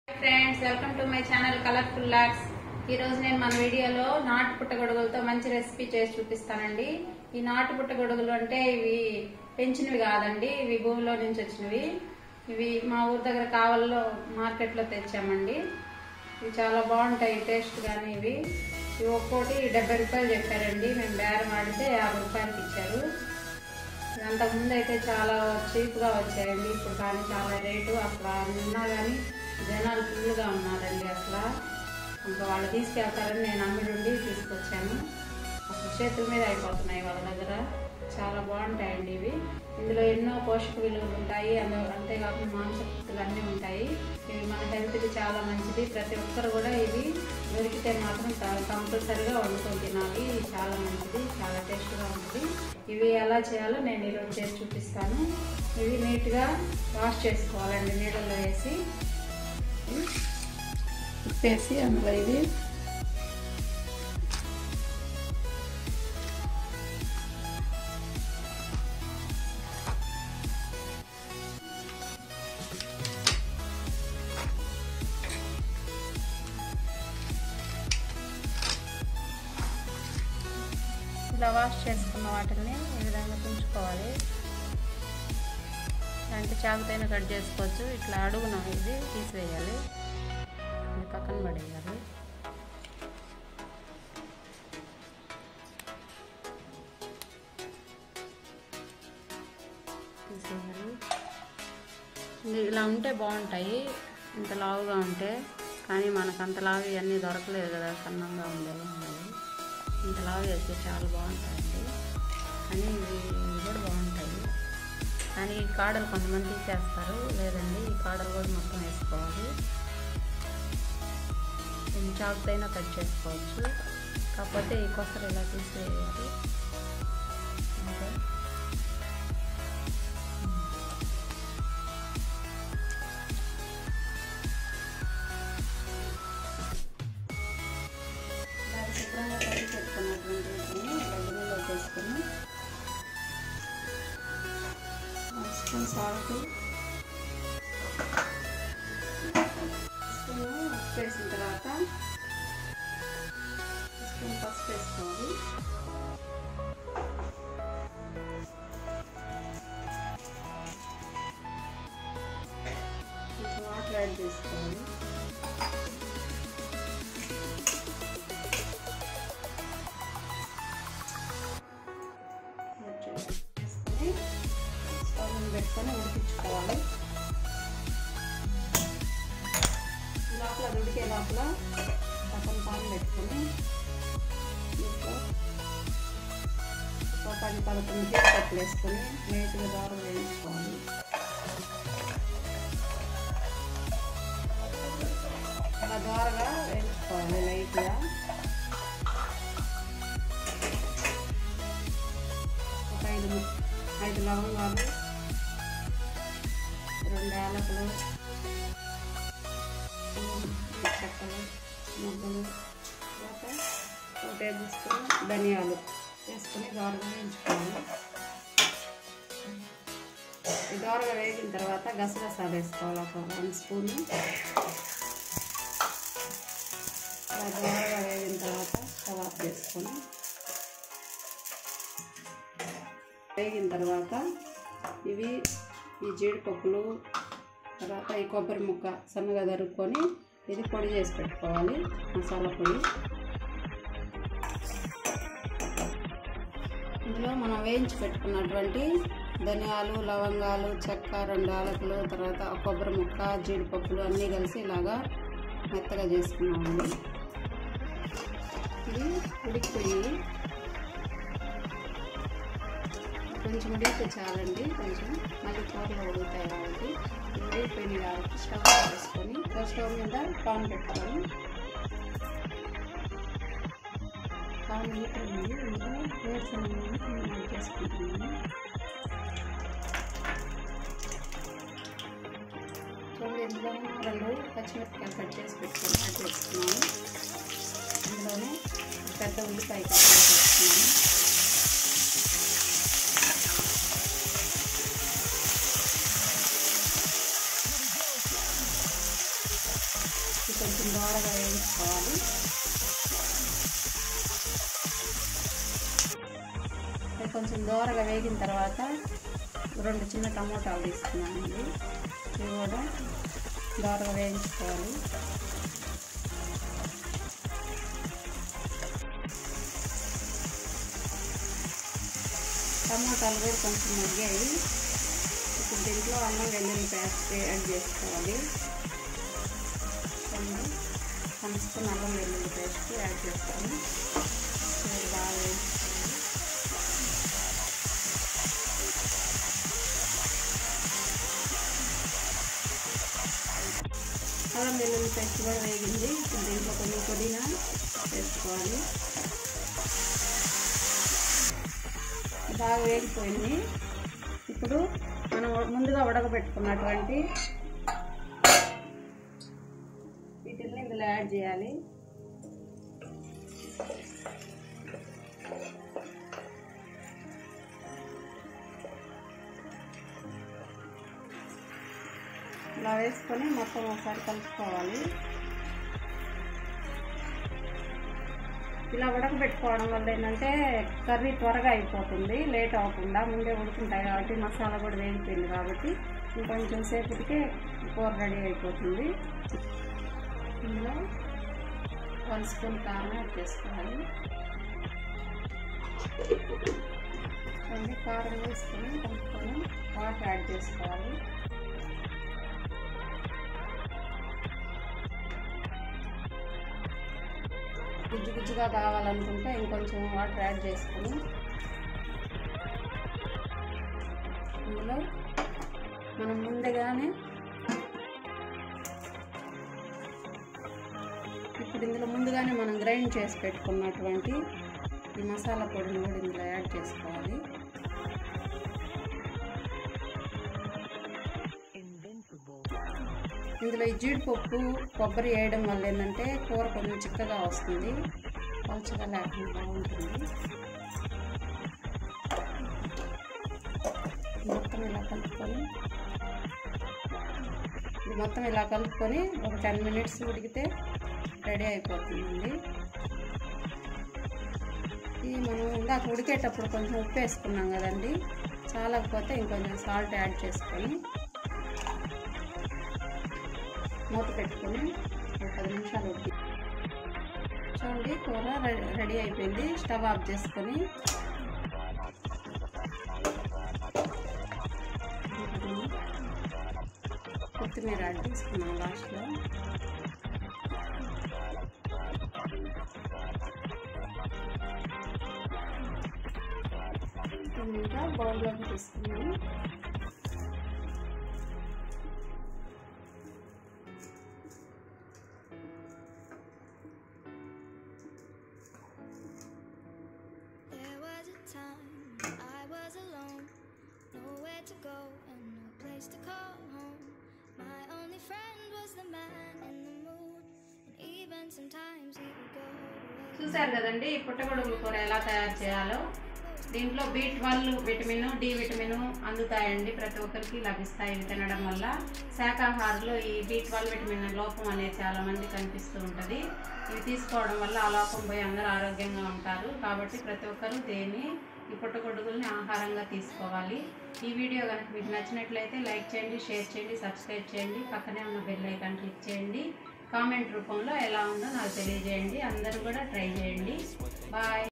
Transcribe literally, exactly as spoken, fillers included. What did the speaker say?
Friends, welcome to my channel colourful locks. ఈ రోజు నేను మన వీడియోలో నాటు పుట్టగొడుగులతో మంచి రెసిపీ చేసి చూపిస్తానండి. ఈ నాటు పుట్టగొడుగులు అంటే ఇవి పెంచినవి కాదండి, ఇవి భూమిలో నుంచి వచ్చినవి. ఇవి మా ఊరి దగ్గర కావల్లో మార్కెట్లో తెచ్చామండి. ఇవి చాలా బాగుంటాయి టేస్ట్ కానీ. ఇవి ఇవి ఒక్కోటి డెబ్బై రూపాయలు చెప్పారండి. మేము బేరం ఆడితే యాభై రూపాయలకి ఇచ్చారు. అంతకుముందు అయితే చాలా చీప్గా వచ్చాయండి, ఇప్పుడు కానీ చాలా రేటు. అసలు ఉన్నా కానీ జనాలు ఫుల్గా ఉన్నారండి. అసలు ఇంకా వాళ్ళు తీసుకెళ్తారని నేను అమ్మిడుండి తీసుకొచ్చాను. అసలు చేతుల మీద అయిపోతున్నాయి వాళ్ళ దగ్గర. చాలా బాగుంటాయండి ఇవి. ఇందులో ఎన్నో పోషక విలువలు ఉంటాయి, అందు అంతేకాకుండా మాంసకృతులు అన్నీ ఉంటాయి. ఇవి మన హెల్త్కి చాలా మంచిది. ప్రతి ఒక్కరు కూడా ఇవి దొరికితే మాత్రం కంపల్సరీగా వండుకొని తినాలి. ఇది చాలా మంచిది, చాలా టేస్ట్గా ఉంటుంది. ఇవి ఎలా చేయాలో నేను ఈరోజు చేసి చూపిస్తాను. ఇవి నీట్గా వాష్ చేసుకోవాలండి. నీళ్ళల్లో వేసి ఉప్పేసి అందులో ఇది ఇలా వాష్ చేసుకున్న వాటిని ఈ విధంగా తుంచుకోవాలి. అంటే చాకుతైనా కట్ చేసుకోవచ్చు. ఇట్లా అడుగున ఇది తీసివేయాలి, ఇది పక్కన పడేయాలి. తీసేయాలి. ఇలా ఉంటే బాగుంటాయి, ఇంత లావుగా ఉంటే. కానీ మనకు అంత లావు ఇవన్నీ దొరకలేదు కదా, సన్నంగా ఉండేవి ఉన్నాయి. ఇంత లావు వేస్తే చాలా బాగుంటాయండి. కానీ ఇవి కూడా బాగుంటాయి. కానీ ఈ కాడలు కొంతమంది తీసేస్తారు, లేదండి ఈ కాడలు కూడా మొత్తం వేసుకోవాలి. దీన్ని చాకుతైనా కట్ చేసుకోవచ్చు, కాకపోతే ఈ కొసలు ఇలా తీసేయాలి. అంటే శుభ్రంగా కట్టి పెట్టుకున్నటువంటి వీటిని గడ్డలో వేసుకొని స్పూన్ సాల్ట్, స్పూన్ ఉప్పు వేసిన తర్వాత స్పూన్ పసుపు వేసుకోవాలి. కొంచెం వాటర్ యాడ్ చేసుకోవాలి. పెట్టుకొని ఉడికించుకోవాలి. లోపల ఉడికే లోపల పక్కన పాలు పెట్టుకొని దీంట్లో ఒక పది పదకొండు జీడిపప్పులు వేసుకొని నీట్గా దూరం వేయించుకోవాలి. అలా దూరగా వేయించుకోవాలి లైట్గా. ఒక ఐదు ఐదు లవంగాలు, రెండు యాలకులు, చెక్కలు, ముగ్గులు, తర్వాత ఒక టేబుల్ స్పూన్ ధనియాలు వేసుకొని దోరగా వేయించుకోవాలి. ఈ దోరగా వేగిన తర్వాత గసగసాలు వేసుకోవాలి ఒక వన్ స్పూను. అలా దోరగా వేగిన తర్వాత స్టవ్ ఆఫ్ చేసుకొని వేగిన తర్వాత ఇవి ఈ జీడిపప్పులు, తర్వాత ఈ కొబ్బరి ముక్క సన్నగా తరుక్కొని ఇది పొడి చేసి పెట్టుకోవాలి, మసాలా పొడి. ఇందులో మనం వేయించి పెట్టుకున్నటువంటి ధనియాలు, లవంగాలు, చెక్క, రెండు యాలకులు, తర్వాత కొబ్బరి ముక్క, జీడిపప్పులు అన్నీ కలిసి ఇలాగా మెత్తగా చేసుకున్నామండి. ఇది ఉడికిపోయి కొంచెం ఉడికితే చాలండి, కొంచెం మళ్ళీ కూరలో ఉడుకుతాయి కాబట్టి. ఉడికిపోయిన కాబట్టి స్టవ్ వేసుకొని స్టవ్ మీద పాన్ పెట్టుకొని పాన్ లీటర్ ఉంది, ఇందులో వేరుశనగ చేసుకుంటున్నాను. చూడండి, ఇందులో రెండు పచ్చిమిరపకాయలు కట్ చేసి పెట్టుకొని కట్ చేసుకున్నాను. ఇందులోనే పెద్ద ఉల్లిపాయ కట్ చేసి పెట్టుకున్నాను. కొంచెం దోరగా వేయించుకోవాలి. కొంచెం దోరగా వేగిన తర్వాత రెండు చిన్న టమోటాలు తీసుకున్నానండి. ఇవి కూడా దోరగా వేయించుకోవాలి. టమోటాలు కూడా కొంచెం మగ్గాయి. ఇప్పుడు దీంట్లో అల్లం వెల్లుల్లి పేస్ట్ యాడ్ చేసుకోవాలి. వన్ స్పూన్ అల్లం వెల్లుల్లి పేస్ట్ యాడ్ చేస్తాను. బాగా వేసుకోవాలి. అల్లం వెల్లుల్లి పేస్ట్ కూడా వేగింది. ఇప్పుడు దీంట్లో కొంచెం పుదీనా వేసుకోవాలి. బాగా వేగిపోయింది. ఇప్పుడు మనం ముందుగా ఉడకబెట్టుకున్నటువంటి వీటిని ఇందులో యాడ్ చేయాలి. ఇలా వేసుకొని మొత్తం ఒకసారి కలుపుకోవాలి. ఇలా ఉడకబెట్టుకోవడం వల్ల ఏంటంటే కర్రీ త్వరగా అయిపోతుంది, లేట్ అవ్వకుండా. ముందే ఉడుకుంటాయి కాబట్టి మసాలా కూడా వేగిపోయింది కాబట్టి ఇంకొంచెం సేపటికే కూర రెడీ అయిపోతుంది. ఇందులో వన్ స్పూన్ కారం యాడ్ చేసుకోవాలి. కారం వేసుకొని కలుపుకొని వాటర్ యాడ్ చేసుకోవాలి. గుజ్జు గుజ్జుగా కావాలనుకుంటే ఇంకొంచెం వాటర్ యాడ్ చేసుకొని ఇందులో మనం ముందుగానే ఇప్పుడు ఇందులో ముందుగానే మనం గ్రైండ్ చేసి పెట్టుకున్నటువంటి ఈ మసాలా పొడిని కూడా ఇందులో యాడ్ చేసుకోవాలి. ఇందులో ఈ జీడిపప్పు కొబ్బరి వేయడం వల్ల ఏంటంటే కూర కొంచెం చిక్కగా వస్తుంది, పలుచగా లేకుండా బాగుంటుంది. మొత్తం ఇలా కలుపుకొని ఇది మొత్తం ఇలా కలుపుకొని ఒక టెన్ మినిట్స్ ఉడికితే రెడీ అయిపోతుందండి. ఇది మనం ఇందాక ఉడికేటప్పుడు కొంచెం ఉప్పు వేసుకున్నాం కదండి, చాలకపోతే ఇంకొంచెం సాల్ట్ యాడ్ చేసుకొని మూత పెట్టుకొని ఒక పది నిమిషాలు ఉడికి చూడండి. కూర రెడీ అయిపోయింది. స్టవ్ ఆఫ్ చేసుకొని కొత్తిమీర యాడ్ చేసుకున్నాం లాస్ట్లో. ఇంకా బౌల్లోకి తీసుకున్నాము. చూసారు కదండి పుట్టగొడుగుల కూర ఎలా తయారు చేయాలో. దీంట్లో B twelve vitamin, D vitamin అందుతాయండి, ప్రతి ఒక్కరికి లభిస్తాయి ఇవి తినడం వల్ల. శాకాహారులు ఈ బి ట్వెల్వ్ విటమిన్ లోపం అనేది చాలా మంది కనిపిస్తూ ఉంటుంది. ఇవి తీసుకోవడం వల్ల ఆ లోపం పోయి అందరూ ఆరోగ్యంగా ఉంటారు. కాబట్టి ప్రతి ఒక్కరూ దీన్ని ఈ పుట్టగొడుగుల్ని ఆహారంగా తీసుకోవాలి. ఈ వీడియో కనుక మీకు నచ్చినట్లయితే లైక్ చేయండి, షేర్ చేయండి, సబ్స్క్రైబ్ చేయండి, పక్కనే ఉన్న బెల్ ఐకాన్ క్లిక్ చేయండి. కామెంట్ రూపంలో ఎలా ఉందో నాకు తెలియజేయండి. అందరూ కూడా ట్రై చేయండి. బాయ్.